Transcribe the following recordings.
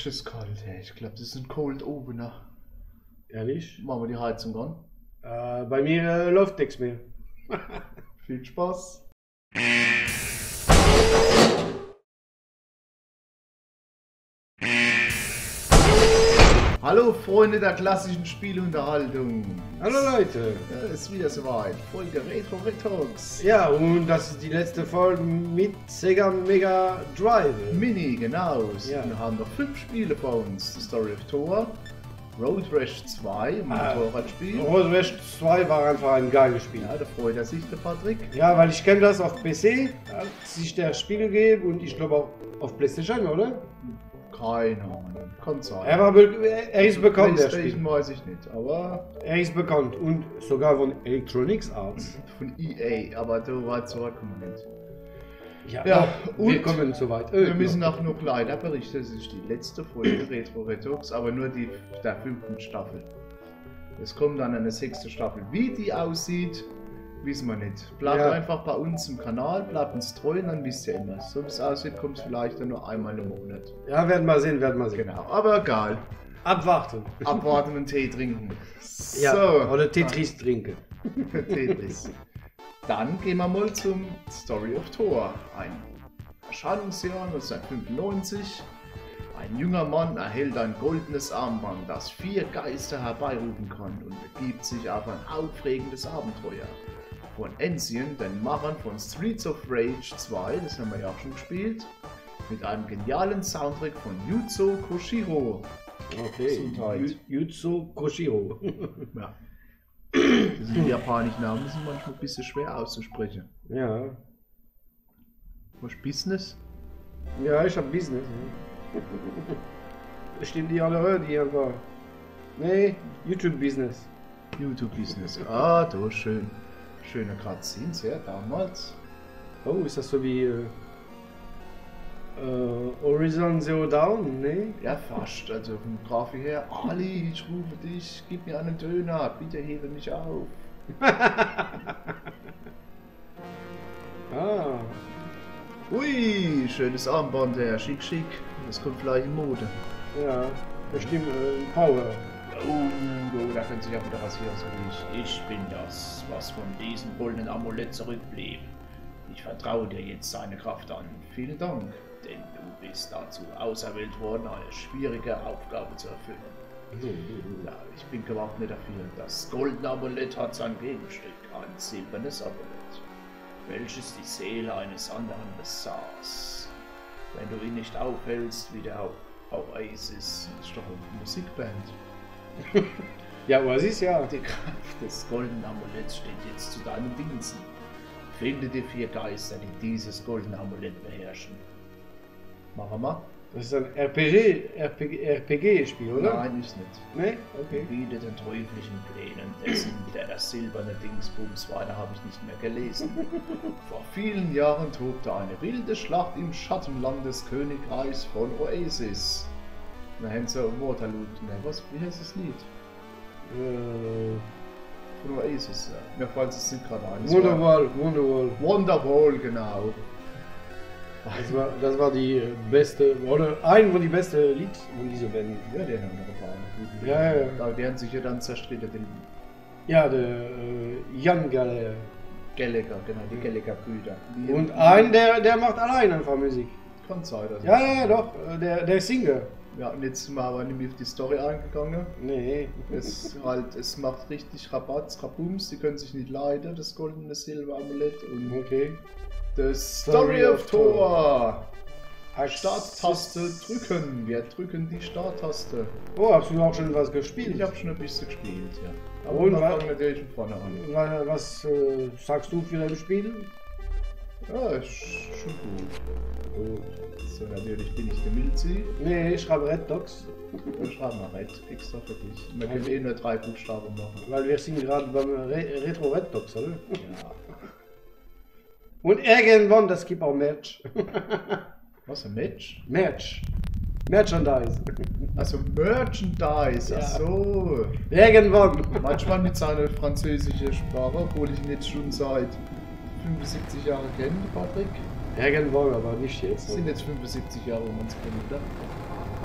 ist kalt, ey. Ich glaube, das ist ein Cold Opener. Ehrlich? Machen wir die Heizung an. Bei mir läuft nichts mehr. Viel Spaß. Hallo Freunde der klassischen Spielunterhaltung. Hallo Leute. Ja, ist wieder soweit. Folge Retro Retox. Ja, und das ist die letzte Folge mit Sega Mega Drive. Mini, genau. Ja. Wir haben noch 5 Spiele vor uns. The Story of Thor, Road Rash 2, Motorradspiel. Road Rash 2 war einfach ein geiles Spiel. Ja, da freut er sich, der Patrick. Ja, weil ich kenne das auf PC, hat sich der Spiel gegeben und ich glaube auch auf PlayStation, oder? Keine Ahnung, kann sein. Er ist bekannt, der PlayStation Spiel. weiß ich nicht, aber Er ist bekannt und sogar von Electronics Arts. von EA, aber so weit zurückkommen wir nicht. Ja, Ja, wir und kommen soweit. Wir müssen auch noch leider berichten, das ist die letzte Folge Retro Retox, aber nur der 5. Staffel. Es kommt dann eine 6. Staffel. Wie die aussieht, wissen wir nicht. Bleibt Ja. einfach bei uns im Kanal, bleibt uns treu und dann wisst ihr immer. So wie es aussieht, kommt es vielleicht dann nur einmal im Monat. Ja, werden wir sehen, werden wir sehen. Genau, aber egal. Abwarten. Abwarten und Tee trinken. Ja, So, oder Tetris trinken. Tetris. Dann gehen wir mal zum Story of Thor. Ein Erscheinungsjahr 1995. Ein junger Mann erhält ein goldenes Armband, das 4 Geister herbeirufen kann und begibt sich auf ein aufregendes Abenteuer. Von Ancient, den Machern von Streets of Rage 2, das haben wir ja auch schon gespielt, mit einem genialen Soundtrack von Yuzo Koshiro. Okay. Gesundheit. Yuzo Koshiro. Ja. Das sind japanische Namen, die sind manchmal ein bisschen schwer auszusprechen. Ja. Was Business? Ja, ich hab Business. Stimmt die alle, die einfach. Nee, YouTube-Business. YouTube Business. Ah, da schön. Schöne Cutscenes, ja, damals. Oh, ist das so wie Horizon Zero Dawn? Nee? Ja, fast. Also vom Grafik her. Ali, ich rufe dich, gib mir einen Döner, bitte hebe mich auf. Ah. Ui, schönes Armband, der schick schick. Das kommt vielleicht in Mode. Ja, bestimmt Power. Oh, da könnte sich ja wieder was hier so ich bin das, was von diesem goldenen Amulett zurückblieb. Ich vertraue dir jetzt seine Kraft an. Vielen Dank, denn du bist dazu auserwählt worden, eine schwierige Aufgabe zu erfüllen. Ja, ich bin überhaupt nicht dafür. Das goldene Amulett hat sein Gegenstück, ein silbernes Amulett, welches die Seele eines anderen besaß. Wenn du ihn nicht aufhältst, wie der Oasis, ist doch eine Musikband. Ja, Oasis, ja. Die Kraft des goldenen Amuletts steht jetzt zu deinen Diensten. Finde die 4 Geister, die dieses goldene Amulett beherrschen. Machen wir? Das ist ein RPG-Spiel, oder? Nein, ist nicht. Nee? Okay. Wider den teuflischen Plänen dessen, der das silberne Dingsbums weiter habe ich nicht mehr gelesen. Vor vielen Jahren tobte eine wilde Schlacht im Schattenland des Königreichs von Oasis. Da haben sie Waterloo. Ne, was? Wie heißt das Lied? Von Oasis, ja. Mir fällt es nicht gerade ein. Wonderwall. Wonderwall, genau. Das war die beste, oder ein von die beste Lied von dieser Band. Ja, der haben noch ein paar. Ja. Da werden sich ja dann zerstritten. Ja, der Jan Gallagher. Gallagher, genau, die Gallagher-Brüder. Und ein, der macht allein einfach Musik. Kann sein, also. Ja, doch, der Singer. Ja, und jetzt sind wir aber nicht mehr auf die Story eingegangen. Nee. Es macht richtig Rabatz, Rabums, die können sich nicht leiden, das goldene Silber-Amulett und Okay. The Story of Thor. Starttaste drücken, wir drücken die Starttaste. Oh, hast du auch schon was gespielt? Ich habe schon ein bisschen gespielt, ja. Aber Und wir was- fangen natürlich von vorne an. Was sagst du für dein Spiel? Ja, ist schon gut. So, natürlich bin ich der Milzi. Nee, ich schreibe Red Dogs, Wir schreiben mal Red, extra für dich. Wir können eh nur 3 Buchstaben machen. weil wir sind gerade beim Retro Red Dogs, oder? Ja. Und irgendwann, das gibt auch Merch. Was, ein Match? Merchandise. Also Merchandise, ach so. Irgendwann. Manchmal mit seiner französischen Sprache, obwohl ich ihn jetzt schon seit 75 Jahren kenne, Patrick. Irgendwann, aber nicht jetzt. Das sind jetzt 75 Jahre, wo man es kennt, oder?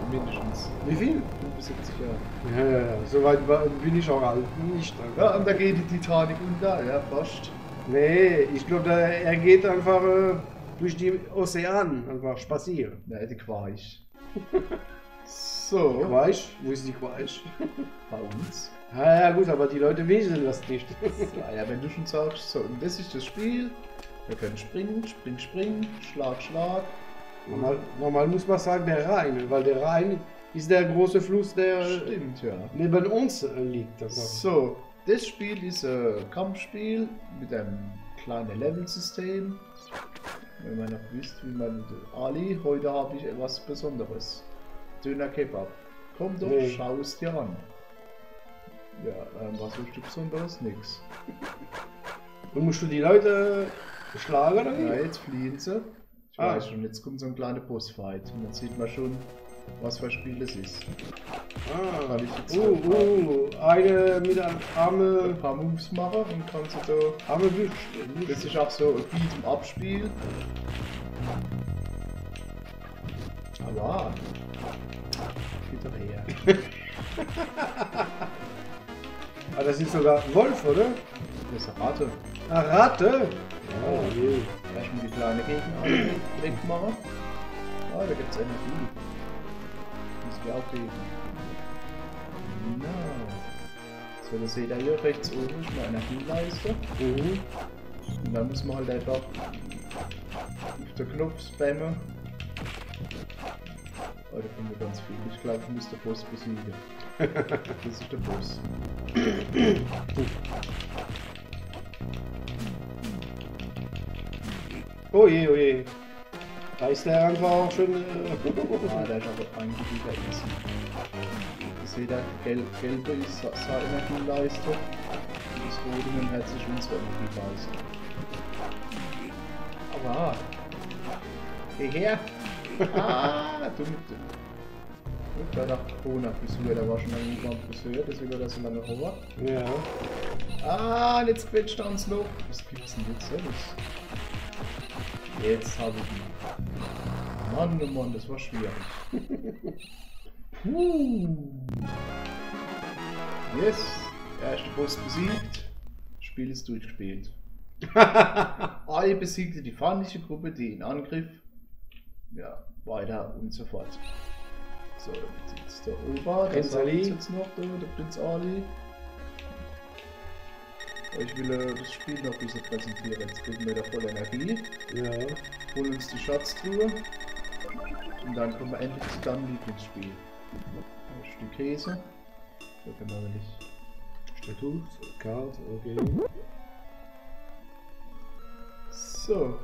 mindestens. Wie viel? 75 Jahre. Ja, so weit bin ich auch alt. Nicht. Ja, und da geht die Titanic unter, ja, fast. Nee, ich glaube, er geht einfach durch die Ozean, einfach spazieren. Ne, die Quaich. So. Quaich? Wo ist die Quaich? Bei uns. Ja, gut, aber die Leute wissen das nicht. Ja, wenn du schon sagst, so, und das ist das Spiel. Wir können springen, springen, Schlag, Schlag. Normal muss man sagen, der Rhein, weil der Rhein ist der große Fluss, der Stimmt, ja. neben uns liegt. Also. So, das Spiel ist ein Kampfspiel mit einem kleinen Level-System. Wenn man noch wisst, wie man Ali, heute habe ich etwas Besonderes. Döner Kebab. Komm doch, Nee. schau es dir an. Ja, was willst du Besonderes? Nix. Und musst du die Leute schlagen oder Ja, wie? jetzt fliehen sie. Ich weiß schon, jetzt kommt so ein kleiner Bossfight. Und dann sieht man schon, was für ein Spiel es ist. Ah, Kann ich jetzt eine mit einem ein Arme paar Moves machen und kannst du da. Wisch. Das ist auch so ein Beat'em-up-Spiel. Aber. Geht doch her. Ah, das ist sogar Wolf, oder? Das ist eine Ratte. Eine Ratte? Oh, je. Erstmal die kleine Gegner wegmachen. Ah, da gibt es Energie. Müssen wir auch kriegen. Genau. So, das seht ihr hier rechts oben ist eine Energieleiste. Mhm. Und dann muss man halt einfach auf den Knopf spammen. Oh, da kommen wir ganz viel. Ich glaube, ich muss den Boss besiegen. Das ist der Boss. Oh je, oh je. Da ist der einfach auch schon. Ah, der ist aber eigentlich wieder easy. Ihr seht da, gelbe ist seine Energieleiste. Und das rote mit dem Herz ist unsere Energieleiste. Aber. Geh her! Ah, du. Gut, da nach Corona-Frisur, der war schon lange nicht beim Friseur, deswegen war das so lange Horror. Ja. Ah, jetzt quetscht er uns noch. Was gibt's denn jetzt? Jetzt habe ich ihn. Mann, oh Mann, das war schwierig. Yes, erster Boss besiegt. Spiel ist durchgespielt. Ali besiegte die feindliche Gruppe, die in Angriff. Ja, weiter und so fort. So, jetzt der Ober, Prinz Ali. Jetzt noch der Prinz Ali. Ich will das Spiel noch ein bisschen präsentieren. Jetzt kriegen wir da voll Energie. Ja. Holen uns die Schatztruhe. Und dann kommen wir endlich zu deinem Lieblingsspiel. Ein Stück Käse. Da können wir nicht. Statut, Karte, okay. So.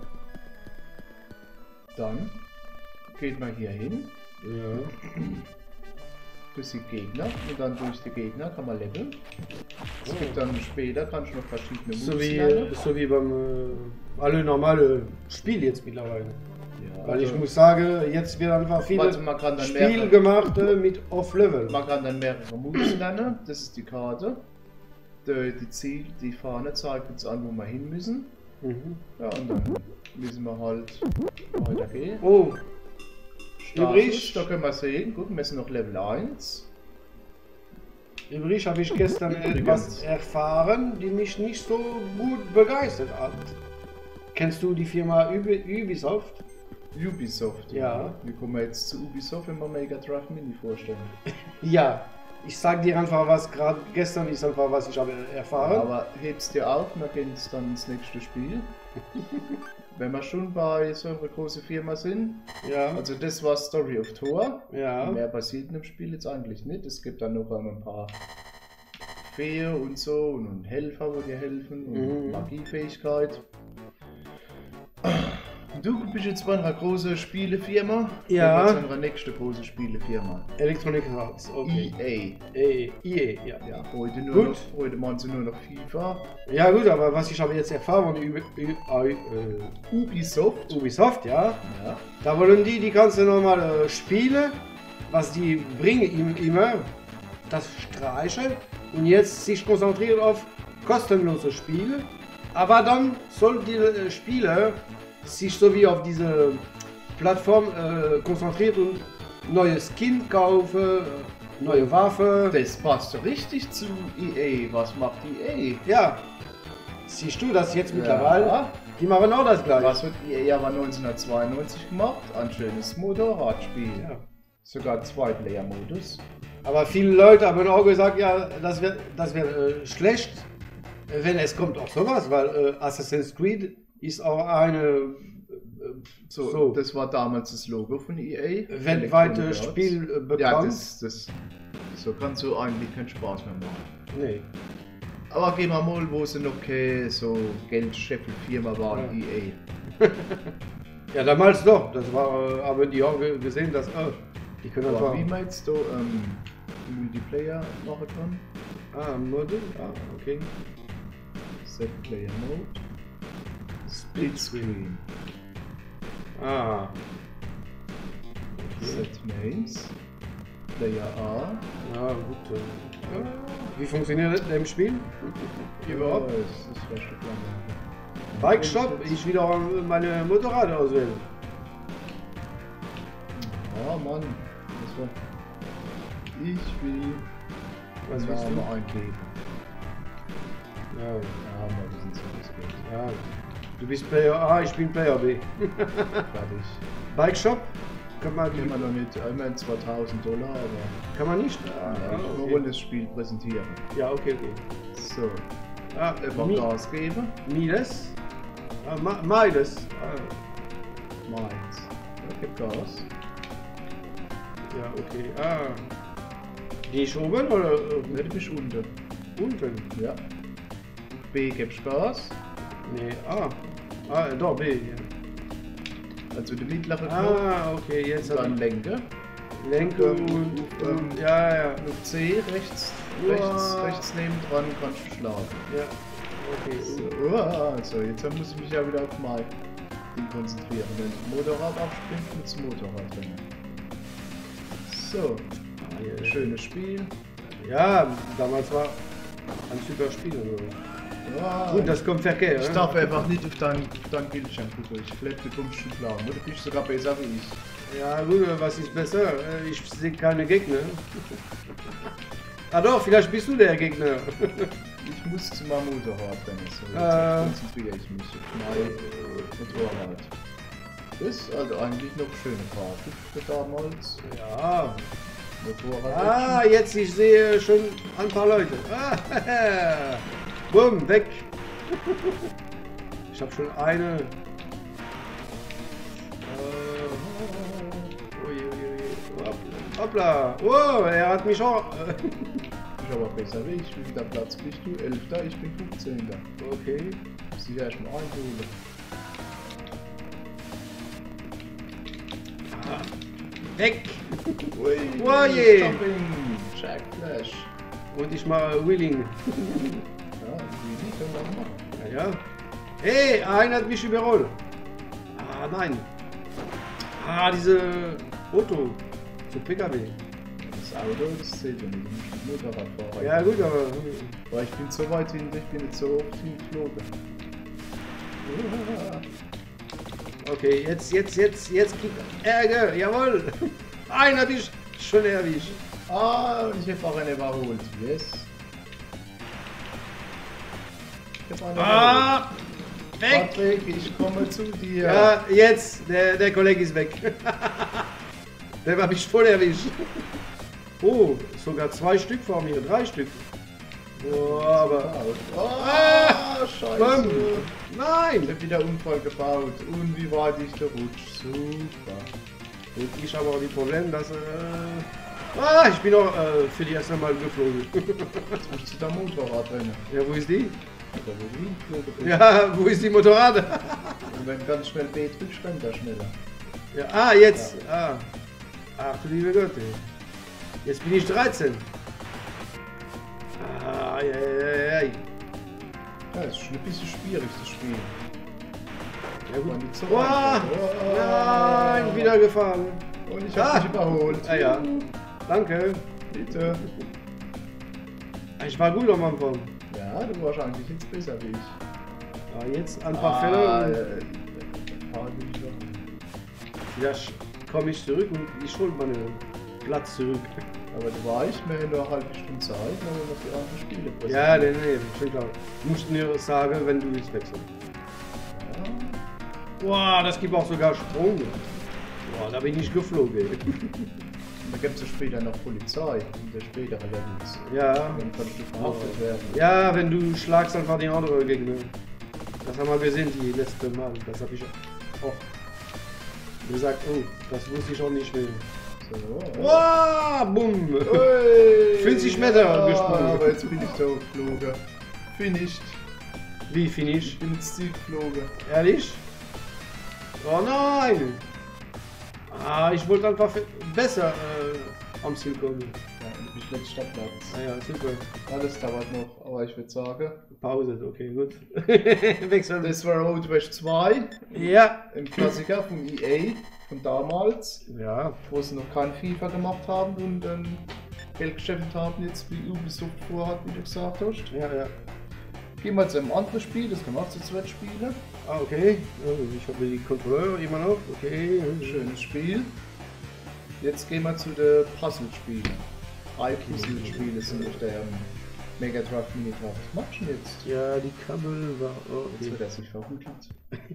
Dann geht man hier hin. Ja. Besiegt Gegner. Und dann durch die Gegner kann man leveln. Es gibt dann später, kannst du noch verschiedene Moves So wie beim alle normale Spiel jetzt mittlerweile. Ja, Weil ich also- muss sagen, jetzt wird einfach viele Also man kann dann Spiel gemacht mit Off-Level. Man kann dann mehrere Moves lernen, das ist die Karte. Die Fahne zeigt uns an, wo wir hin müssen. Mhm. Ja, und dann müssen wir halt weitergehen. Oh, Übrig, da können wir sehen, guck, wir sind noch Level 1. übrig habe ich gestern etwas erfahren, die mich nicht so gut begeistert hat. Kennst du die Firma Ubisoft? Ubisoft. Ja. Wie kommen wir jetzt zu Ubisoft, wenn wir Mega Drive Mini vorstellen? Ja, ich sag dir einfach was, gerade gestern ist einfach was ich habe erfahren. Aber hebst dir auf, wir gehen jetzt dann ins nächste Spiel. Wenn wir schon bei so einer großen Firma sind, Ja, also das war Story of Thor. ja. Mehr passiert in dem Spiel jetzt eigentlich nicht. Es gibt dann noch ein paar Feen und so und Helfer, wo dir helfen und Magiefähigkeit. Du bist jetzt bei einer großen Spielefirma. Ja. Jetzt unsere nächste große Spielefirma. Electronic Arts, okay. EA, ja. Ja, heute nur Gut. noch, heute machen sie nur noch FIFA. Ja gut, aber was ich habe jetzt erfahren über Ubisoft. Ubisoft, ja, Ja. da wollen die ganze normale Spiele, was die bringen immer, das streichen und jetzt sich konzentrieren auf kostenlose Spiele, aber dann soll die Spiele sich so wie auf diese Plattform konzentrieren und neue Skin kaufen, neue Waffe. Das passt doch richtig zu EA. Was macht EA? Ja, siehst du das jetzt mittlerweile? Ja. Die machen auch das gleiche. Was hat EA aber 1992 gemacht? Ein schönes Motorradspiel. Ja. Sogar Zwei-Player-Modus. Aber viele Leute haben auch gesagt, ja, das wär schlecht, wenn es kommt auch sowas, weil Assassin's Creed ist auch eine So, das war damals das Logo von EA. weltweite Spiel bekannt. Ja, so kannst du eigentlich keinen Spaß mehr machen. Nee. Aber gehen wir mal, wo sie noch keine so Geldscheffel-Firma waren, Ja. EA. Ja, damals doch. Das war, aber die auch gesehen, dass die können Aber einfach. wie meinst du Multiplayer machen kann? Ah, Mode? Ah, okay. Set Player Mode. Split Screen. Ah. Set Names. Player A. Ja, gut. Wie funktioniert das im Spiel? Überhaupt? Ja, das ist ja schon lange. Bike Shop, ich wieder meine Motorrad auswählen. Ja, Mann. Das war... Ich will... Was willst du? Namen eingeben. Ja, Ja, mal, wir sind so gespielt. ja. Du bist Player A, ich bin Player B. Fertig. Bike Shop? Kann man, Gehen wir noch mit einmal $2000, aber... kann man nicht? Wir Okay. wollen das Spiel präsentieren. Ja, okay. So, Ah, einfach Gas geben. Miles? Miles. Meins. Ja, gib Gas. Ja, okay. Geh ich oben oder Ne, du bist unten. unten? Ja. B gibst Gas. Nee, doch, B. Ja. Also der mittlere Knopf. Okay, jetzt Dann hat lenken. Lenke und ja. Auf C rechts, Uah. rechts neben dran kannst du schlagen. Ja, okay. So, jetzt muss ich mich ja wieder auf mein Ding konzentrieren. Wenn das Motorrad abspringt, mit dem Motorrad drin. So, ein schönes Spiel. Ja, damals war ein super Spiel. Also. Ja, Gut, das kommt Verkehr. ich ne? darf einfach nicht auf dein Bildschirm gucken. Ich glaube, du kommst schon klar. Du bist sogar besser wie ich. Ja, gut, was ist besser? Ich sehe keine Gegner. Doch, vielleicht bist du der Gegner. Ich muss zu meinem Motorrad rennen. So, jetzt konzentriere ich mich auf mein Motorrad. Das ist also eigentlich noch schöne Grafik für damals. Ja. Motorrad. Jetzt, ich sehe schon ein paar Leute. Bumm, weg. Ich habe schon eine. Hoppla. Oh, er hat mich auch. Ich aber besser wie ich. Wie viel Platz bist du? 11. Ich bin 15. Okay. Muss ich erstmal einholen. Weg. Ui, Oh je. Jumping. Jack Flash. Und ich mache Wheeling. Ja, wie können wir machen? Ja. Hey, einer hat mich überholt. Nein. Diese Auto. Zu PKW. Das Auto, das zählt ja nicht. Ich muss Motorradfahrer. Ja gut, aber. Weil ich bin so weit hinten, ich bin nicht so oft hingeflogen. Okay, jetzt gibt Ärger. Jawohl. Einer hat mich schon erwischt. Und ich habe auch einen überholt. Yes. Ich habe einen überholt. Weg. Patrick, ich komme zu dir. Ja, jetzt. Der Kollege ist weg. Der war mich voll erwischt. Oh, sogar 2 Stück vor mir, 3 Stück. Oh, aber. Scheiße. Mann. Ich Nein! habe wieder Unfall gebaut. Und wie weit ich gerutscht. Super. Und ich habe auch die Probleme, dass. Ich bin auch für die erste Mal geflogen. Jetzt musst du da Motorrad rennen. Ja, wo ist die? Aber wo du hingeflogen bist. Ja, wo ist die Motorrad? Und wenn ganz schnell B drückst, rennt er schneller. Ja, jetzt. Ach du liebe Gott. Ey. Jetzt bin ich 13. Ja. Ja, das ist schon ein bisschen schwierig, das Spiel. Ja gut. War nicht so Nein, einfach. wieder gefahren. Und ich habe dich überholt. Ja. Danke. Bitte. Ich war gut am Anfang. Ja, du warst eigentlich jetzt besser wie ich. Jetzt ein paar Fälle. Ja, Ja, komme ich zurück und ich hole meinen Platz zurück. Aber du weißt, wir haben nur eine halbe Stunde Zeit, wenn wir noch die anderen Spiele präsentieren. Ja, nee, schon klar. Du musst mir sagen, wenn du willst wechseln. Ja. Boah, das gibt auch sogar Sprung. Boah, da bin ich geflogen. Da gibt es ja später noch Polizei in der späteren Levels. Ja. Dann kannst du verhaftet werden. Ja, wenn du schlagst einfach die andere Gegner. Das haben wir gesehen die letzte Mal. Das habe ich auch gesagt. Oh, das wusste ich auch nicht mehr. So. Wow, bumm. Ui, 50 Meter gesprungen. Aber jetzt bin ich da geflogen. Finished. Wie finish? Ich bin ins Ziel geflogen. Ehrlich? Oh nein! Ah, ich wollte einfach besser am Ziel kommen. Ja, und ich bin Stadtplatz. Ah ja, super. Alles dauert noch, aber ich würde sagen. Pause, okay, gut. Wechseln. Das war Road Rash 2. Ja. Ein Klassiker von EA von damals. Ja. Wo sie noch kein FIFA gemacht haben und Geld geschäft haben, jetzt wie Ubisoft vorhat, wie du gesagt hast. Ja, ja. Gehen wir zu einem anderen Spiel, das kann man auch zu zweit spielen. Ah, okay. Also ich habe die Kontrolle immer noch. Okay. Schönes Spiel. Jetzt gehen wir zu den Puzzle-Spielen. 3 Puzzle-Spiele sind auf der Mega Drive Mini Drive. Was machst du denn jetzt? Ja, die Kabel war. Oh, Jetzt okay. wird er sich verhutelt.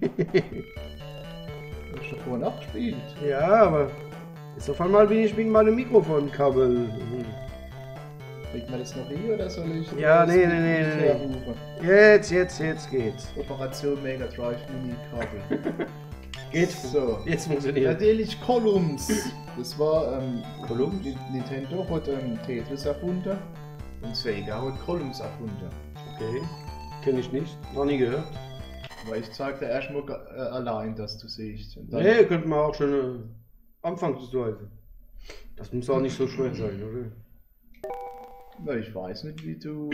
Du hast doch vorhin abgespielt. Ja, aber jetzt auf einmal bin ich wegen meinem Mikrofonkabel. Kriegt man das noch hier oder soll ich? Ja, das nee. herrufen? Jetzt geht's. Operation Mega Drive Mini Kabel. Geht. So. Jetzt funktioniert. Natürlich Columns. Das war Columns? Nintendo hat Tetris erfunden und Sega hat Columns erfunden. Okay. Kenn ich nicht. Noch nie gehört. Aber ich zeig dir erstmal allein, dass du siehst. Und dann, Nee, könnte man auch schon anfangen zu halten. Das muss auch nicht so schwer sein, oder? na, ich weiß nicht, wie du.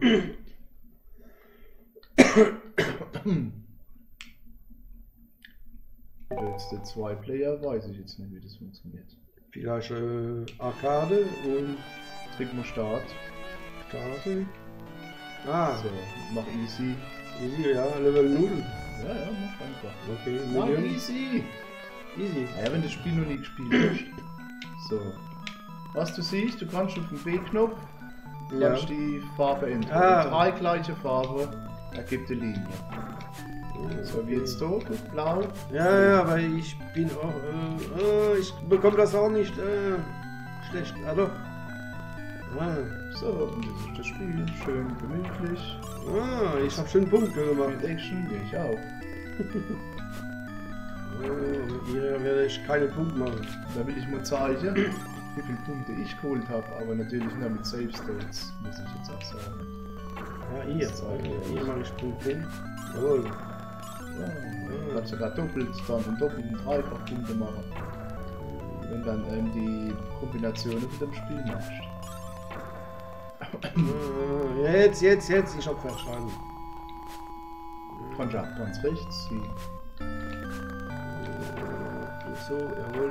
Jetzt der 2-Player, weiß ich jetzt nicht, wie das funktioniert. Vielleicht Arcade und Drück mal Start. Starte. Ah, So, mach easy. easy, ja, Level 0. Ja, mach einfach. Okay, Mach Medium. easy! Easy. Naja, wenn du das Spiel noch nie gespielt hast. So. Was du siehst, du kannst auf den B-Knopf Ja. kannst die Farbe ändern. Ah. Und 3 gleiche Farben ergibt eine Linie. So, wie jetzt da, blau. Ja, aber ich bin auch, ich bekomme das auch nicht schlecht. Also, So, und das ist das Spiel. Schön gemütlich. ich habe schon Punkte gemacht. Mit Action, wie ich auch. Mit ihr werde ich keine Punkte machen. Da will ich mal zeigen, wie viele Punkte ich geholt habe. Aber natürlich nur mit Save States, muss ich jetzt auch sagen. Ja, hier mache ich Punkte. Jawohl. Ja, du kannst sogar doppelt dann und doppelt und dreifach Punkte machen. Wenn dann die Kombinationen mit dem Spiel machst. Jetzt, ich hab verstanden. Kannst du auch ganz rechts ziehen. So, jawohl.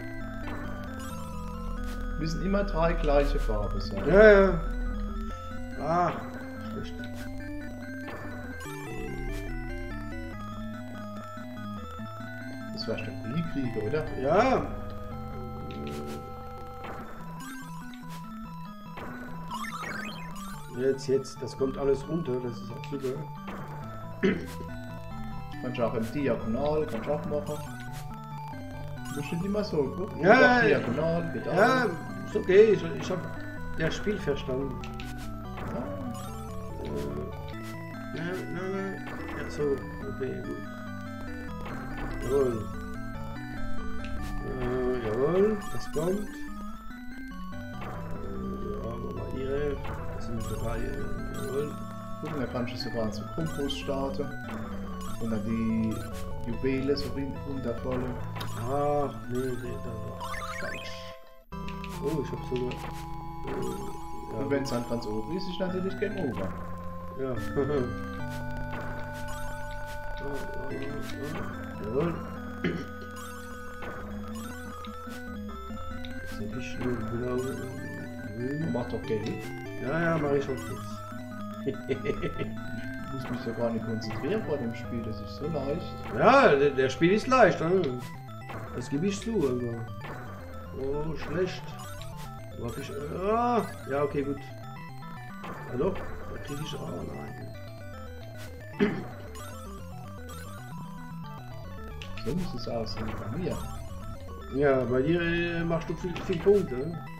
Müssen immer 3 gleiche Farben sein. Ja. Ah, schlecht. Das wärst du doch nie kriegen, oder? Ja. Jetzt, das kommt alles runter, das ist auch super. Kannst du auch im Diagonal, kannst du auch machen. Du musst nicht immer so, guck. Ja, Diagonal, geht Ja, auch. ist okay, ich hab das Spiel verstanden. Ja, so, okay, gut. Jawohl. Jawohl, das kommt. Ja, wo war ihre? Das sind 3, jawohl. Guck, dann kannst du sogar so Kompost starten. Und dann die Juwelen so runterfallen. Ah, nee, das war falsch. Oh, ich hab sogar. Ja, Und wenn es dann ganz oben ist, ist natürlich Game Over. ja. Jawohl. Jetzt hab ich nur genau. Macht doch Geld. Ja, mach ich auch jetzt. Ich muss mich ja gar nicht konzentrieren vor dem Spiel, das ist so leicht. Ja, der Spiel ist leicht. Ne? Das gebe ich zu, also. Oh, schlecht. Wo hab ich. Ja, okay, gut. Ja, doch, da kriege ich. Oh nein. So muss es aussehen bei mir. Ja, bei dir machst du viel Punkte.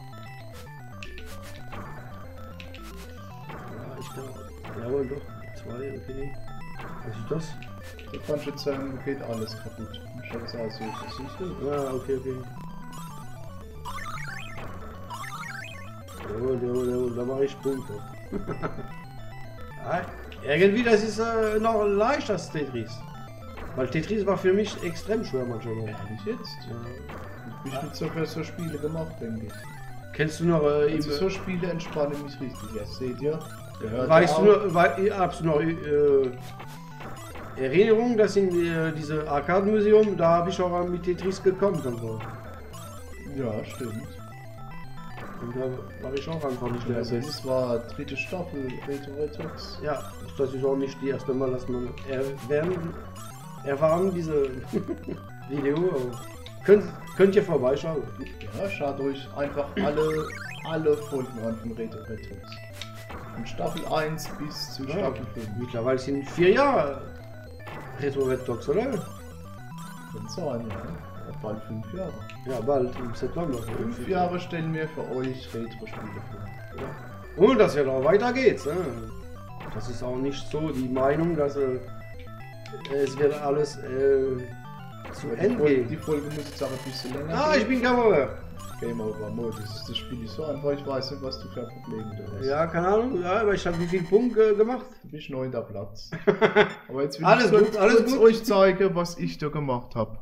Ja, ich kann. Jawohl, doch. 2, okay. Was ist das? Du kannst jetzt sagen, da geht alles kaputt. Ich schau das aus, das siehst du? Ah, okay, okay. Jawohl, da mache ich Punkte. Ja, irgendwie, das ist noch leichter als Tetris. Weil Tetris war für mich extrem schwer manchmal. Ehrlich jetzt? Ja. Ich bin nicht so für so Spiele gemacht, denke ich. Kennst du noch Also so Spiele entspannen mich richtig. Ja, seht ihr? weißt du noch, hast du noch Erinnerungen, dass in diese Arcade-Museum, da habe ich auch mit Tetris gekommen. Also. Ja, stimmt. Und da war ich auch einfach nicht mehr. Also das war dritte Staffel Retro Retox. Ja, das ist auch nicht die erste Mal, dass man erfahren diese Video. Könnt ihr vorbeischauen. Ja, schaut euch einfach alle Folgen an von Retro Retox. Von Staffel 1 bis zu Staffel 5. Mittlerweile sind 4 Jahre Retro Retox, oder? Kann sein, ja. Bald 5 Jahre. Ja, bald im September. 5 Jahre stellen wir für euch Retro-Spiele vor. Ja. Und dass ja noch weiter geht's. Ne? Das ist auch nicht so die Meinung, dass es wird alles zu Ende gehen. Die Folge muss jetzt auch ein bisschen länger Ah, ich bin Game Over. Game Over Modus. Das Spiel ist so einfach, ich weiß nicht, was du für Probleme du hast. Ja, keine Ahnung, ja, aber ich habe wie viel Punkte gemacht? Du bist 9. Platz. Aber jetzt will alles ich gut. euch zeigen, was ich da gemacht habe.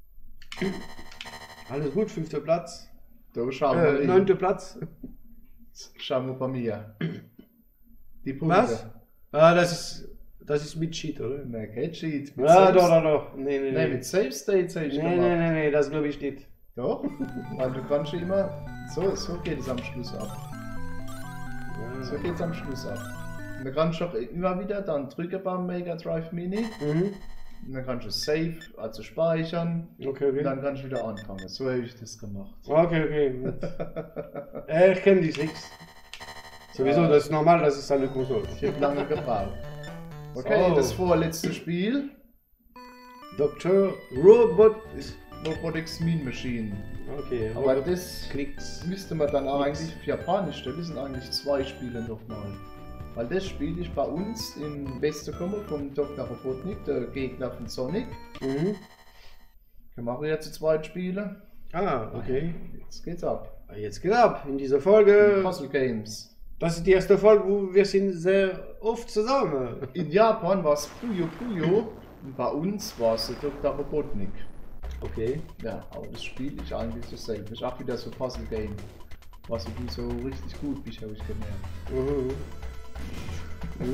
Alles gut, 5. Platz. Da schauen wir 9. Platz. Schauen wir bei mir. Die Punkte. Was? Ah, das ist mit Cheat, oder? Nein, kein Cheat. Mit Ja, Save- doch. Nee. Nein, mit Save States habe ich gemacht. Nee, das glaube ich nicht. Doch, weil du kannst immer. So geht es am Schluss ab. So geht es am Schluss ab. Und dann kannst du auch immer wieder dann drücken beim Mega Drive Mini. Mhm. Und dann kannst du Save, also speichern. Okay. Und dann kannst du wieder anfangen. So habe ich das gemacht. Okay. Gut. Ich kenne die Tricks. Sowieso, Ja. das ist normal, das ist eine Konsole. Ich habe lange gebraucht. Okay, So. das vorletzte Spiel. Dr. Robot ist. Robotics Mean Machine. Okay, Aber Robot das Klicks. müsste man dann auch eigentlich auf Japanisch stellen. Das sind eigentlich 2 Spiele nochmal. Weil das Spiel ist bei uns in Westerkommen vom Dr. Robotnik, der Gegner von Sonic. Mhm. Wir machen jetzt zu zweit Spiele. Ah, okay. Jetzt geht's ab. Jetzt geht ab in dieser Folge. Puzzle Games. Das ist die erste Folge, wo wir sind sehr oft zusammen. In Japan war es Puyo Puyo und bei uns war es der Dr. Robotnik. Okay. Ja, aber das Spiel ist eigentlich dasselbe. Ist auch wieder so Puzzle Game. Was du so richtig gut bist, habe ich gemerkt. Mhm.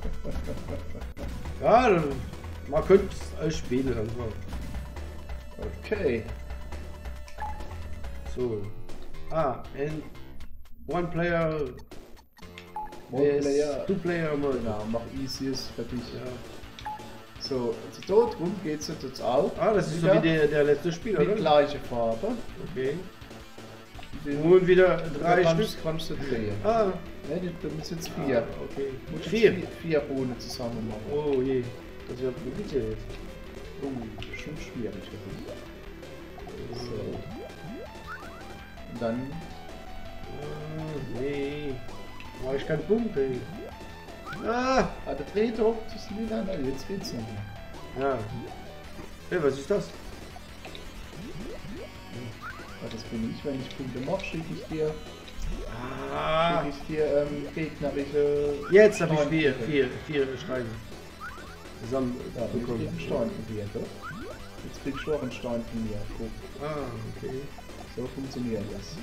Ja, man könnte es spielen einfach. Okay. So. And one player. One-Player. Two-Player Mode. Genau, mach easiest für dich. Ja. So, also dort rum geht es jetzt auch. Ah, das ist so Wieder wie der letzte Spiel, mit oder? gleiche Farbe. Okay. Den Und wieder 3 Stück. kannst du drehen. Ah, Ne, du musst jetzt 4. okay. Du musst 4. jetzt 4 Bohnen zusammen machen. Oh je. Das ist ja kompliziert. Oh, das ist schon schwierig für dich. So. Und dann. Nee. Mach ich keinen Punkt, ey. Ah! Ah, der dreht doch das Lila. Nein, jetzt geht's nicht mehr. Ja. Hey, was ist das? Ah, das bin ich. Wenn ich Punkte mache, schicke ich dir. Ah! Schicke ich dir gegnerische. Jetzt habe ich Steinbrüche. vier Steine. Zusammen Ja, ich krieg einen bekommen. Stein von dir, doch? Jetzt kriegst du auch einen Stein von mir. Guck, Ah, okay. so funktioniert das.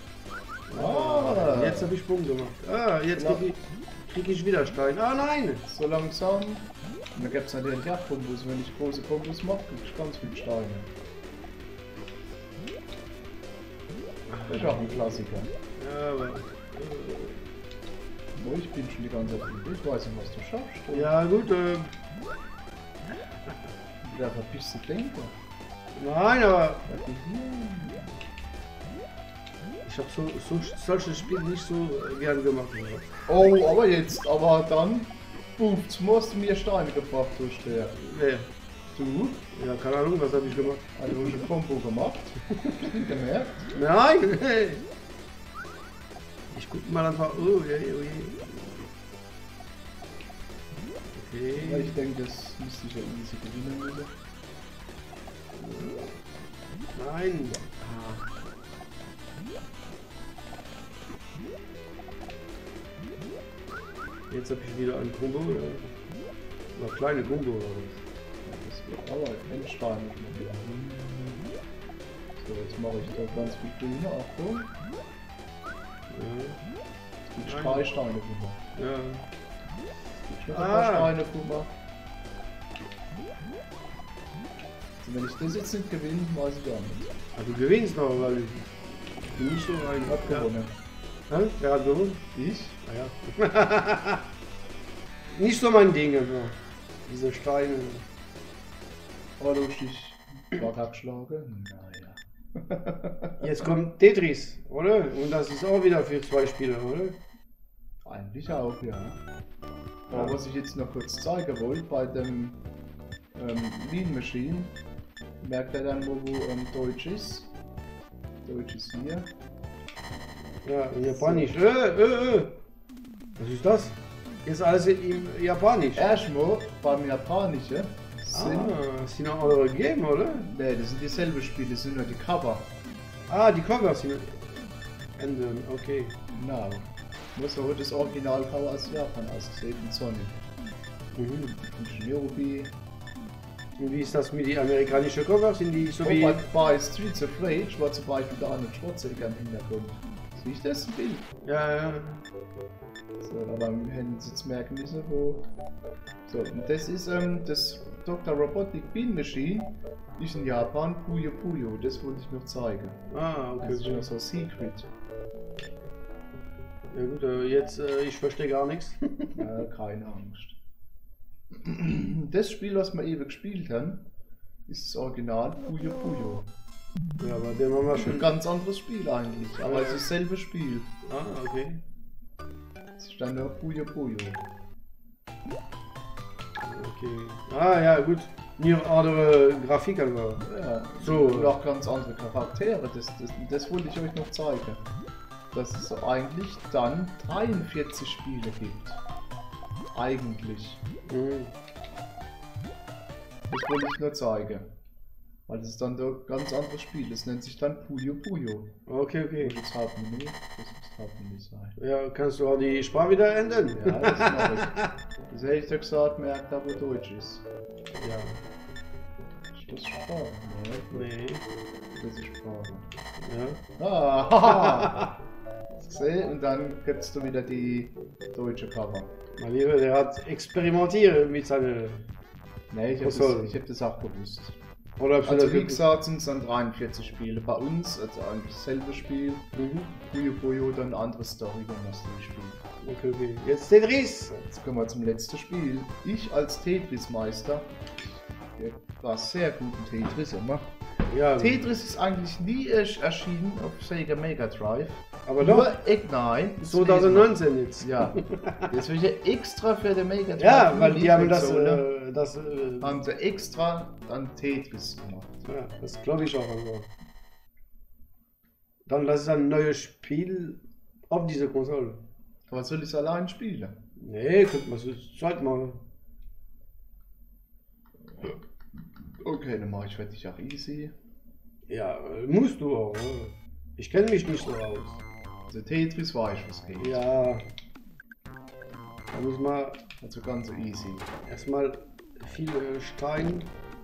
Jetzt habe ich Punkte gemacht. Ah, jetzt krieg ich wieder Stein. Ah, nein! So langsam. Und da gibt es natürlich auch Kombos. Wenn ich große Kombos mache, krieg ich ganz viele Steine. Das ist auch ein Klassiker. Ja, aber. Oh, ich bin schon die ganze Zeit übel. Ich weiß nicht, was du schaffst. Ja, gut, Ja, verpiss dich, denke. Nein, aber ich habe solche Spiele nicht so gern gemacht. Oh, aber jetzt, aber dann, pumpt, musst du mir Steine gebracht, du Stär. Wer? Du? Ja, keine Ahnung, was habe ich gemacht? Also schon Kombo gemacht. Nicht gemerkt? Nein! Ich guck mal einfach. Oh je, oh je. Ja, Okay. ich denke, das müsste ich ja easy gewinnen müssen. Nein! Jetzt habe ich wieder ein Combo. Oder kleine Combo oder was? Das wird aber Endsteine. So, jetzt mache ich da ganz viel grüne, Achtung. Ja. Mit 3 Steine rüber. Ja. Ich noch ein paar Steine rüber. Also wenn ich das jetzt nicht gewinne, weiß ich gar nicht. Also du gewinnst noch, weil ich bin nicht so rein. Ich hab gewonnen. Ja. Wer hat gewonnen? Ich? Ah, ja. Nicht so mein Ding, also. Diese Steine. Aber du hast dich stark abgeschlagen? Naja. Jetzt kommt Tetris, oder? Und das ist auch wieder für 2 Spieler, oder? Eigentlich auch, ja. Aber was ich jetzt noch kurz zeigen wollte, bei dem Lean Machine, merkt er dann, wo Deutsch ist. Deutsch ist hier. Ja, in Japanisch. Was ist das? Jetzt alles im Japanisch. Erstmal beim Japanischen sind. Sind noch andere gegeben, oder? Ne, das sind dieselben Spiele, das sind nur die Cover. Ah, die Covers sind ändern, okay. Genau. Nur so wird das Original-Cover aus Japan ausgesehen, in Sonic. Mhm. Und Shinobi. Und wie ist das mit den amerikanischen Covers? Sind die so Oh, wie... bei Streets of Rage war zum Beispiel der Arnold Schwarzenegger im Hintergrund. Siehst du das Bild? Ja, ja. So, aber wir hätten es jetzt merken müssen, wo. So, und das ist das Dr. Robotic Bean Machine. Ist in Japan Puyo Puyo. Das wollte ich noch zeigen. Ah, okay. Das ist noch so Secret. Ja gut, jetzt, ich verstehe gar nichts. Keine Angst. Das Spiel, was wir eben gespielt haben, ist das Original Puyo Puyo. Ja, aber den haben wir Ein schon... ganz anderes Spiel eigentlich, aber es ist dasselbe Spiel. Ah, okay. Es ist dann nur Puyo Puyo. Okay. Ah, ja, gut. Nur andere Grafik aber. Ja, So. und auch ganz andere Charaktere. Das wollte ich euch noch zeigen. Dass es eigentlich dann 43 Spiele gibt. Eigentlich. Mhm. Das wollte ich nur zeigen. Weil das ist dann ein ganz anderes Spiel. Das nennt sich dann Puyo Puyo. Okay, okay. Das Hauptmenü. Das muss das Hauptmenü sein. Ja, kannst du auch die Sprache wieder ändern? Ja, das mache ich. Das hätte ich doch gesagt, merkt da, wo Deutsch ist. Ja. Ist das Sprache? Nee. Das ist Sprache. Ja. Ah, haha. Gesehen? Und dann gibst du wieder die deutsche Cover. Mein Lieber, der hat experimentiert mit seiner... Ne, ich hab das auch gewusst. Oder ob Also wie gesagt sind es dann 43 Spiele. Bei uns, also eigentlich dasselbe Spiel. Mhm. Puyo Puyo, dann eine andere Story, wenn man es nicht spielt. Okay, okay. Jetzt Tetris! Jetzt kommen wir zum letzten Spiel. Ich als Tetris-Meister, der war sehr gut in Tetris immer. Ja, Tetris ist eigentlich nie erschienen auf Sega Mega Drive. aber Nur, doch, nein. 2019 jetzt. Ja, das wird ja extra für den Mega Drive. Ja, weil die haben das... Konsole, haben sie extra an Tetris gemacht. ja, das glaube ich auch. Also. Dann das ist ein neues Spiel auf dieser Konsole. Aber soll ich es allein spielen? Nee, könnte man so Zeit machen. Okay, dann mache ich fertig auch easy. Ja, musst du auch. Oder? Ich kenne mich nicht so aus. Also Tetris weiß ich, was geht. Ja. Da muss man Also ganz easy. erstmal viele Steine.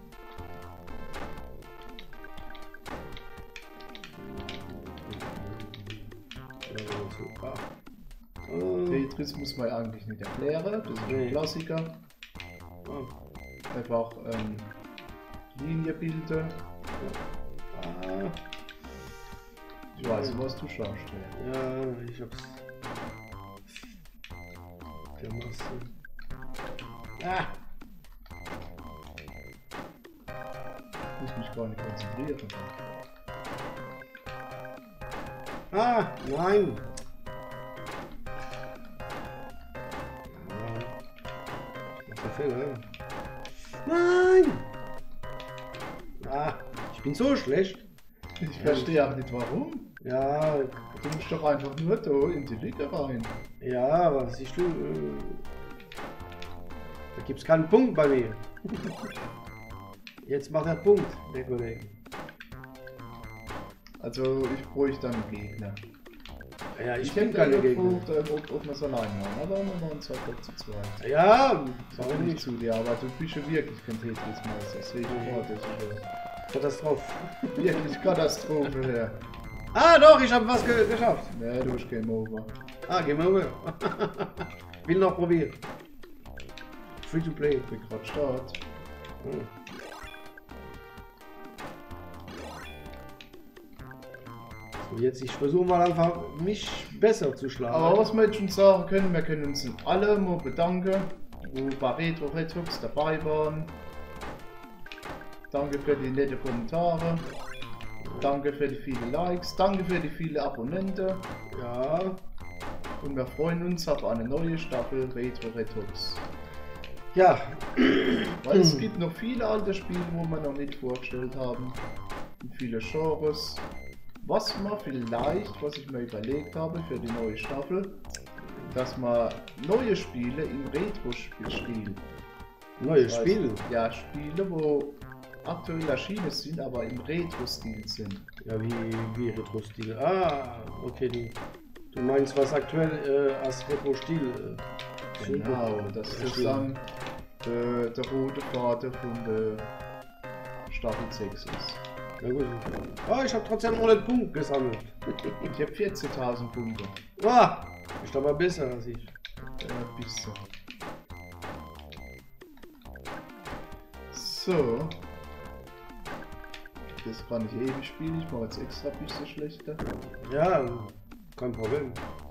Tetris muss man eigentlich nicht erklären, das ist ein Nee. Klassiker. Einfach Linie bilden. Ah, Ich weiß, was du schaust. Ja. ja, ich hab's. Der Masse. Ah! muss mich gar nicht konzentrieren. Ah, nein. Was für Fälle? Nein! Ah, ich bin so schlecht. Ich verstehe auch nicht warum. Ja, Du musst doch einfach nur da in die Lücke rein. ja, aber siehst du, da gibt es keinen Punkt bei mir. Jetzt macht er Punkt, der Kollege. Also ich bräuchte einen Gegner. Ja, ich hätte bin keine Gegner. gefragt, ob wir es allein machen, aber wir machen es halt doch zu zweit. Ja, Sag warum nicht nicht? zu dir, aber du bist ja wirklich kein Tetris-Meister. Das sehe ich vor, das ist Katastrophe. ja wirklich Katastrophe her. Ah, doch, ich habe was geschafft. Ne, du bist Game Over. Ah, Game Over. Will noch probieren. Free to play. Ich bin gerade Start. Hm. So, jetzt, ich versuche mal einfach, mich besser zu schlagen. Aber was wir jetzt schon sagen können, wir können uns alle mal bedanken, wo bei Retro Retux dabei waren. Danke für die netten Kommentare. Danke für die vielen Likes. Danke für die vielen Abonnenten. Ja, Und wir freuen uns auf eine neue Staffel Retro Retux. ja, Weil es gibt noch viele alte Spiele, wo wir noch nicht vorgestellt haben. Und viele Genres. Was wir vielleicht, was ich mir überlegt habe für die neue Staffel, dass man neue Spiele im Retro-Stil. neue Das heißt, Spiele. Ja, Spiele, wo aktuell erschienen sind, aber im Retro-Stil sind. Ja, wie Retro-Stil. Ah, okay, du meinst was aktuell als Retro-Stil. Genau, das ist Verstehe. dann der rote Faden von der Staffel 6 ist. Ja gut. Ah, ich habe trotzdem 100 Punkte gesammelt. Ich habe 14.000 Punkte. Ah, ist doch mal besser als ich. Bisschen. So. Das kann ich ewig spielen, ich mache jetzt extra ein bisschen schlechter. Ja, kein Problem.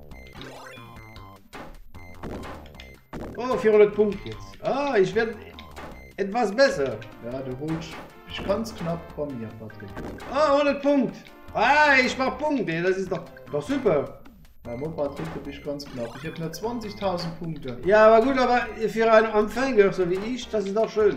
Oh, 400 Punkte jetzt. Ah, ich werde etwas besser. Ja, du holst mich ganz knapp von mir, Patrick. Ah, 100 Punkte. Ah, ich mach Punkte. Das ist doch super. Ja, Mo, Patrick, du bist ganz knapp. Ich habe nur 20.000 Punkte. Ja, aber gut, aber für einen Anfänger, so wie ich, das ist doch schön.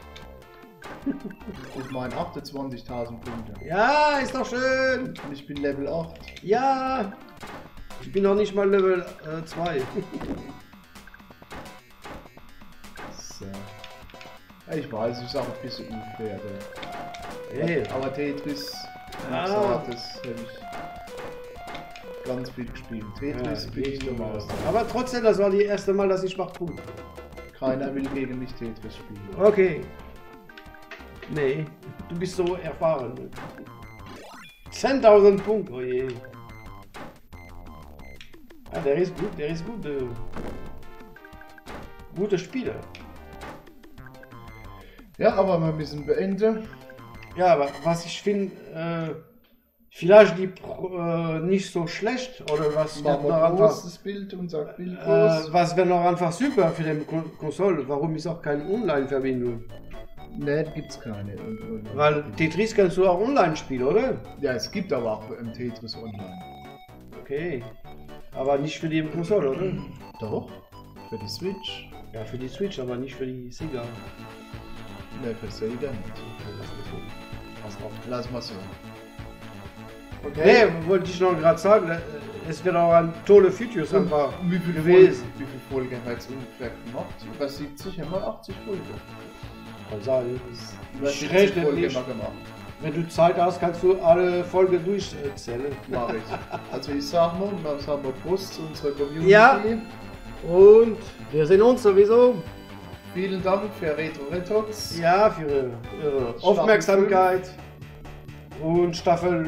Ich meine 28.000 Punkte. Ja, ist doch schön. Und ich bin Level 8. Ja. Ich bin noch nicht mal Level 2. So. Ja, ich weiß, ich sage ein bisschen unfair. Hey. Aber Tetris, wie Ah. gesagt, das habe ich ganz viel gespielt. Tetris bin ich der Meister. Aber trotzdem, das war die erste Mal, dass ich mach Punkte. Keiner will gegen mich Tetris spielen. Okay. Nee, du bist so erfahren. 10.000 Punkte, oh je. Ja, der ist gut, der ist gut. Guter Spieler. Ja, aber wir müssen beenden. Ja, aber was ich finde, vielleicht die nicht so schlecht oder was Machen wird noch wir einfach, groß das Bild und sagt Bild groß. was wäre noch einfach super für die Konsole. Warum ist auch keine Online-Verbindung? Ne, gibt's keine. Weil Tetris kannst du auch online spielen, oder? Ja, es gibt aber auch im Tetris Online. Okay. Aber nicht für die Konsole, oder? Doch, für die Switch. Ja, für die Switch, aber nicht für die Sega. Ne, für Sega nicht. Passt auf. Lass mal so. Okay, wollte ich noch gerade sagen, es wird auch ein tolle Features einfach Wie viele gewesen. Folgen hat es ungefähr gemacht? Über 70, haben wir 80 Folgen. Kann sagen, Über ich 70 rechne Folgen nicht. haben wir gemacht. Wenn du Zeit hast, kannst du alle Folgen durchzählen. Mach ich. Also ich sag mal, was haben wir Prost zu unserer Community. Ja. Und wir sehen uns sowieso. Vielen Dank für Retro Retox. Ja, für Ihre Aufmerksamkeit. Und Staffel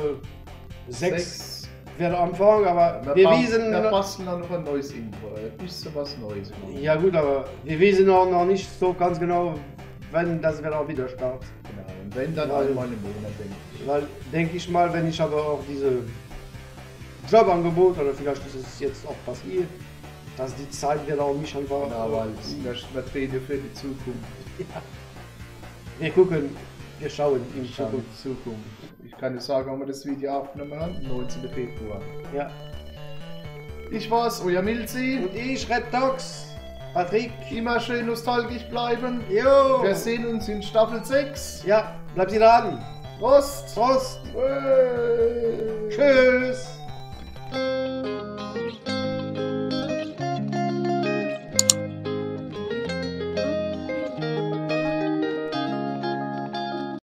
6 wird anfangen, aber wir wissen. Wir basteln dann noch ein neues Intro. Ein bisschen was Neues. Ja gut, aber wir wissen auch noch nicht so ganz genau, wenn das wird auch wieder startet. Genau. Und wenn dann Weil- einmal im Monat, denke ich. Weil, denke ich mal, wenn ich aber auch diese Jobangebot, oder vielleicht ist es jetzt auch passiert, dass die Zeit wird auch mich einfach. Genau, weil wir drehen ja für die Zukunft. Wir gucken, Wir schauen in Schau in Zukunft. Zukunft. Ich kann dir sagen, wann wir das Video aufgenommen haben. 19. Februar. Ja. Ich war's, euer Milzi. Und ich, Red Dogs. Patrick. Immer schön nostalgisch bleiben. Jo. Wir sehen uns in Staffel 6. Ja, bleibt Sie dran. Prost! Prost. Hey. Tschüss.